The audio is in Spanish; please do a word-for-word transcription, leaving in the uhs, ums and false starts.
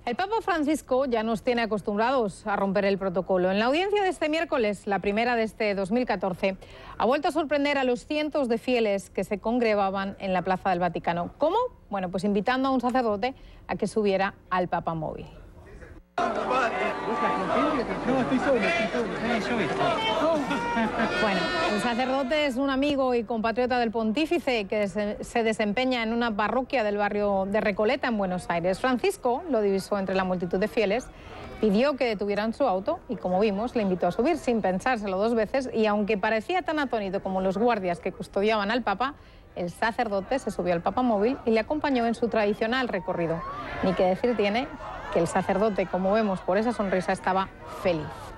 El Papa Francisco ya nos tiene acostumbrados a romper el protocolo. En la audiencia de este miércoles, la primera de este dos mil catorce, ha vuelto a sorprender a los cientos de fieles que se congregaban en la Plaza del Vaticano. ¿Cómo? Bueno, pues invitando a un sacerdote a que subiera al Papa móvil. Bueno, el sacerdote es un amigo y compatriota del pontífice que se desempeña en una parroquia del barrio de Recoleta, en Buenos Aires. Francisco lo divisó entre la multitud de fieles, pidió que detuvieran su auto y, como vimos, le invitó a subir sin pensárselo dos veces y, aunque parecía tan atónito como los guardias que custodiaban al Papa, el sacerdote se subió al Papa móvil y le acompañó en su tradicional recorrido. Ni que decir tiene que el sacerdote, como vemos por esa sonrisa, estaba feliz.